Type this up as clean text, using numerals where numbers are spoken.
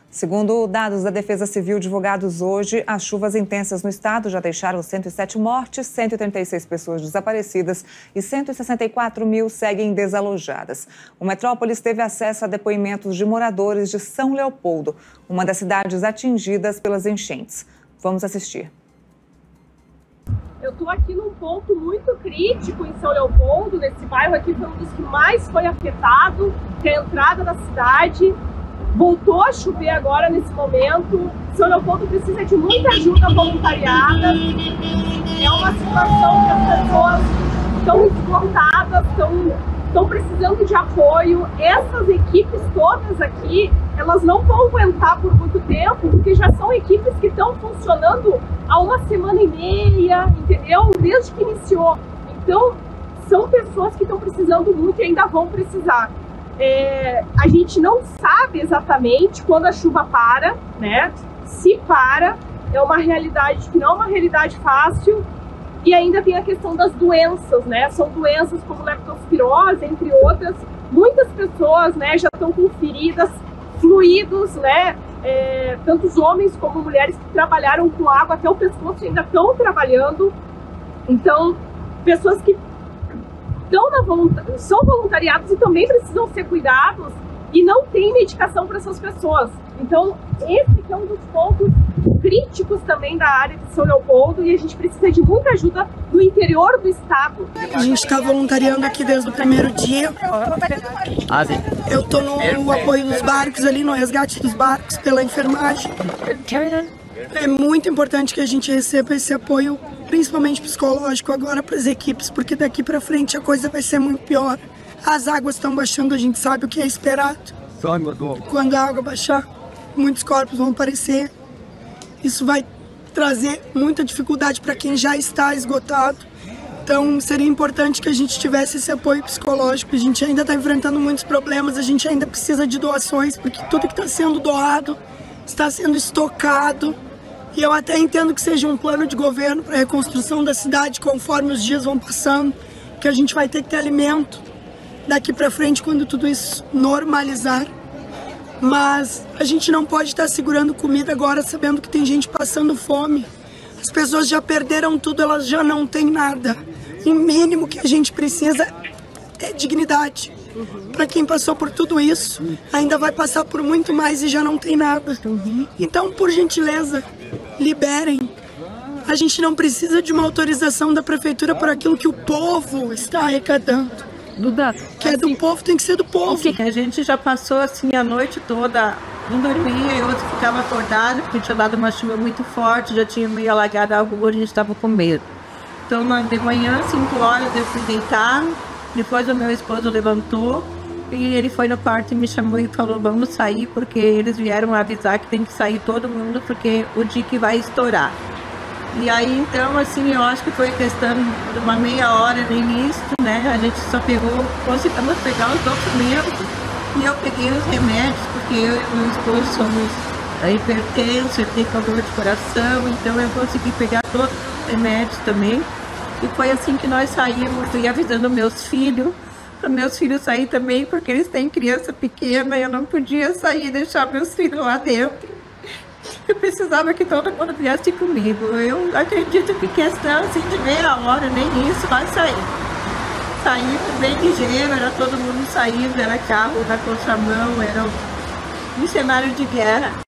Segundo dados da Defesa Civil divulgados hoje, as chuvas intensas no estado já deixaram 107 mortes, 136 pessoas desaparecidas e 164 mil seguem desalojadas. O Metrópolis teve acesso a depoimentos de moradores de São Leopoldo, uma das cidades atingidas pelas enchentes. Vamos assistir. Eu estou aqui num ponto muito crítico em São Leopoldo, nesse bairro aqui foi um dos que mais foi afetado, que é a entrada da cidade. Voltou a chover agora nesse momento. São Leopoldo precisa de muita ajuda voluntariada. É uma situação que as pessoas estão esgotadas, estão precisando de apoio. Essas equipes todas aqui, elas não vão aguentar por muito tempo, porque já são equipes que estão funcionando há 1 semana e meia, entendeu? Desde que iniciou. Então, são pessoas que estão precisando muito e ainda vão precisar. A gente não sabe exatamente quando a chuva para, né? Se para, é uma realidade que não é uma realidade fácil. E ainda tem a questão das doenças, né? São doenças como leptospirose, entre outras. Muitas pessoas, né, já estão com feridas, fluidos, né? Tanto os homens como mulheres que trabalharam com água até o pescoço ainda estão trabalhando. Então, pessoas que são voluntariados e também precisam ser cuidados e não tem medicação para essas pessoas. Então, esse que é um dos pontos críticos também da área de São Leopoldo e a gente precisa de muita ajuda do interior do estado. A gente está voluntariando aqui desde o primeiro dia. Eu estou no apoio dos barcos ali, no resgate dos barcos pela enfermagem. É muito importante que a gente receba esse apoio, principalmente psicológico agora para as equipes, porque daqui para frente a coisa vai ser muito pior. As águas estão baixando, a gente sabe o que é esperado. Quando a água baixar, muitos corpos vão aparecer. Isso vai trazer muita dificuldade para quem já está esgotado. Então seria importante que a gente tivesse esse apoio psicológico. A gente ainda está enfrentando muitos problemas, a gente ainda precisa de doações, porque tudo que está sendo doado está sendo estocado. E eu até entendo que seja um plano de governo para a reconstrução da cidade conforme os dias vão passando, que a gente vai ter que ter alimento daqui para frente quando tudo isso normalizar. Mas a gente não pode estar segurando comida agora sabendo que tem gente passando fome. As pessoas já perderam tudo, elas já não têm nada. O mínimo que a gente precisa é dignidade. Para quem passou por tudo isso, ainda vai passar por muito mais e já não tem nada. Então, por gentileza, liberem. A gente não precisa de uma autorização da prefeitura por aquilo que o povo está arrecadando. Duda, que é do povo, tem que ser do povo. A gente já passou assim a noite toda, um dormia e outro ficava acordado, porque tinha dado uma chuva muito forte, já tinha meio alagado a rua, a gente estava com medo. Então, de manhã, 5 horas, eu fui deitar, depois o meu esposo levantou e ele foi no quarto e me chamou e falou, vamos sair, porque eles vieram avisar que tem que sair todo mundo, porque o dique vai estourar. E aí, então, assim, eu acho que foi questão de uma meia hora no início, né? A gente só conseguimos pegar os documentos e eu peguei os remédios, porque eu e meu esposo somos hipertensos, ele tem dor de coração, então eu consegui pegar todos os remédios também. E foi assim que nós saímos, fui avisando meus filhos, para meus filhos sair também, porque eles têm criança pequena e eu não podia sair e deixar meus filhos lá dentro. Eu precisava que todo mundo viesse comigo. Eu acredito que questão assim, de meia hora, nem isso, vai sair. Saindo bem ligeiro, era todo mundo saindo, era carro na contramão, era um cenário de guerra.